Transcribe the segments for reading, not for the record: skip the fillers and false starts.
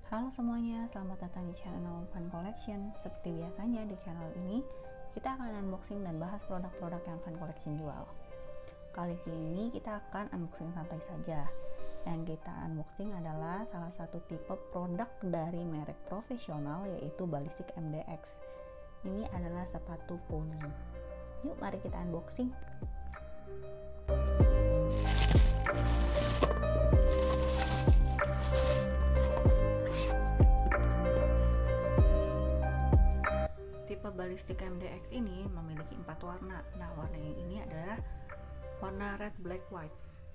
Halo semuanya, selamat datang di channel Fun Collection. Seperti biasanya di channel ini, kita akan unboxing dan bahas produk-produk yang Fun Collection jual. Kali ini kita akan unboxing santai saja. Yang kita unboxing adalah salah satu tipe produk dari merek profesional, yaitu Ballistic MDX. Ini adalah sepatu volley. Yuk mari kita unboxing. Tipe Ballistic MDX ini memiliki 4 warna. Nah, warna yang ini adalah warna red, black, white.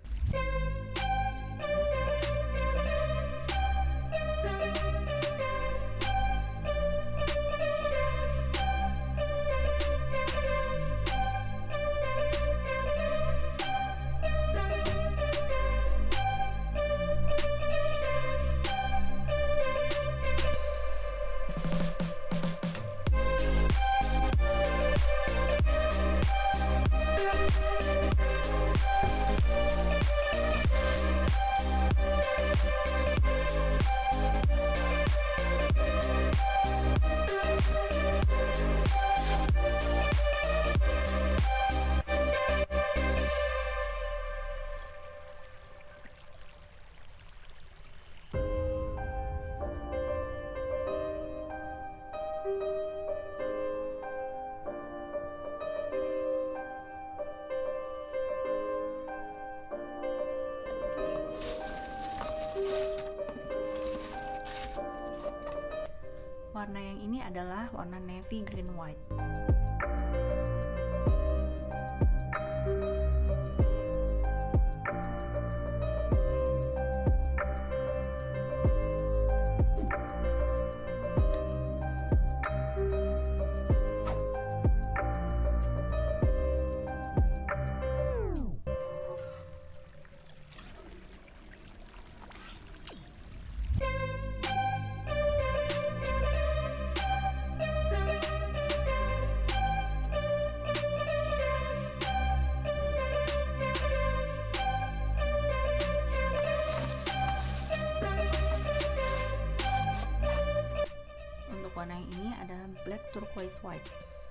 Warna yang ini adalah warna navy green white. Warna yang ini adalah black turquoise white.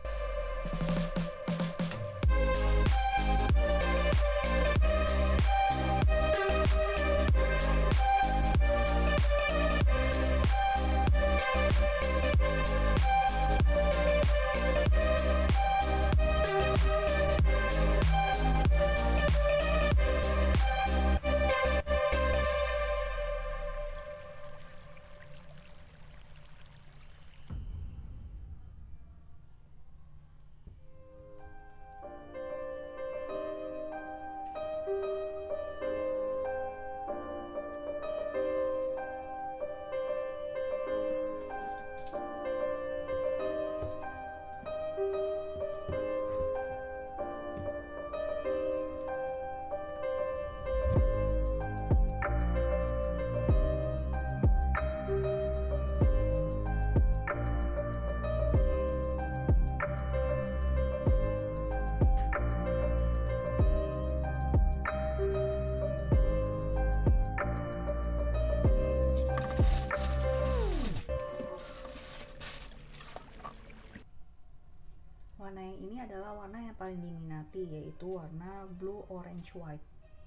Warna yang ini adalah warna yang paling diminati, yaitu warna blue orange white.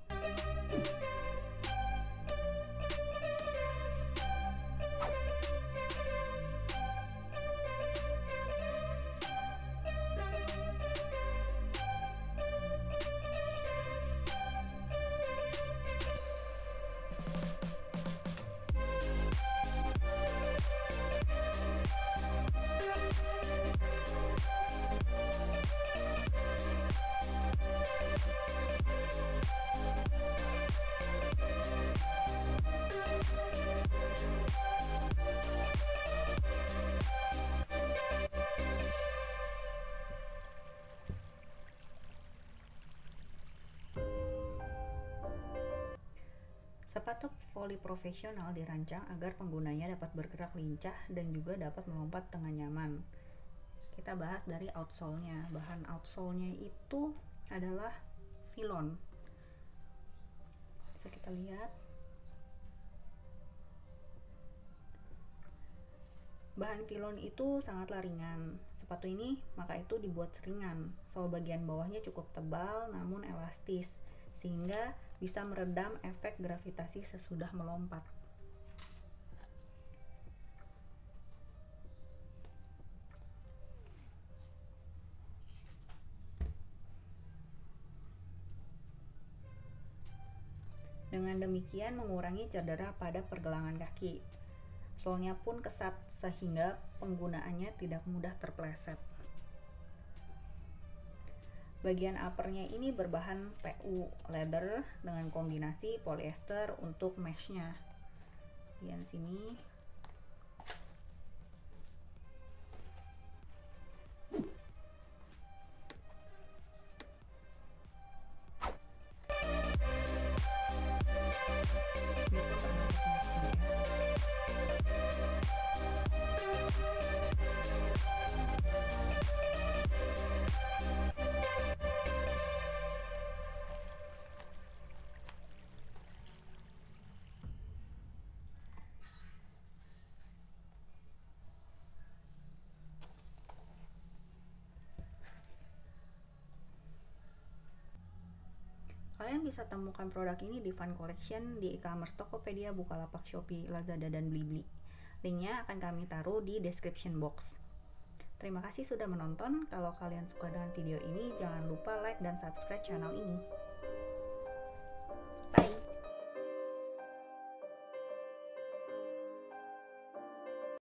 Sepatu volley profesional dirancang agar penggunanya dapat bergerak lincah dan juga dapat melompat dengan nyaman. Kita bahas dari outsole-nya. Bahan outsole-nya itu adalah vilon. Bisa kita lihat. Bahan vilon itu sangatlah ringan. Sepatu ini maka itu dibuat ringan. Sol bagian bawahnya cukup tebal namun elastis, sehingga bisa meredam efek gravitasi sesudah melompat. Dengan demikian mengurangi cedera pada pergelangan kaki. Solnya pun kesat sehingga penggunaannya tidak mudah terpleset. Bagian uppernya ini berbahan PU leather dengan kombinasi polyester untuk meshnya. Bagian sini kalian bisa temukan produk ini di Fun Collection, di e-commerce Tokopedia, Bukalapak, Shopee, Lazada, dan Blibli. Linknya akan kami taruh di description box. Terima kasih sudah menonton. Kalau kalian suka dengan video ini, jangan lupa like dan subscribe channel ini.